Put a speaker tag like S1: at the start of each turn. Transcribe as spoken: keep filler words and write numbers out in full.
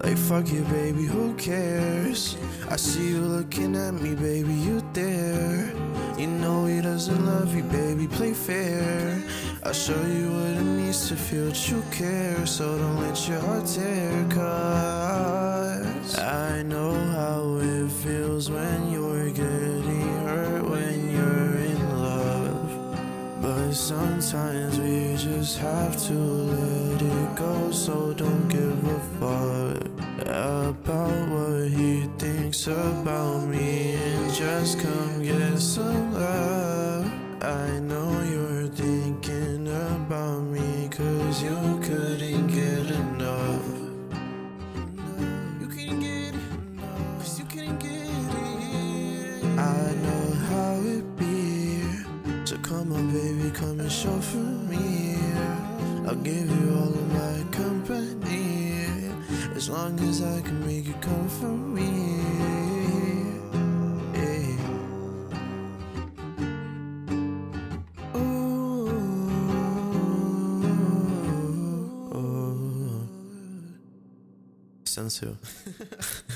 S1: Like fuck you, baby, who cares? I see you looking at me, baby, you there. You know he doesn't love you, baby, play fair. I'll show you what it means to feel true care. So don't let your heart tear, cause I know how it feels when you're getting hurt, when you're in love. But sometimes we just have to let it go. So don't give a fuck about what he thinks about me, and just come get some love. I know you're thinking about me, cause you couldn't get enough. You couldn't get enough, cause you couldn't get it. I know how it be, so come on baby, come and show for me. I'll give you all of my company, as long as I can make you come for me. Yeah. Ooh, ooh, ooh. Sensu.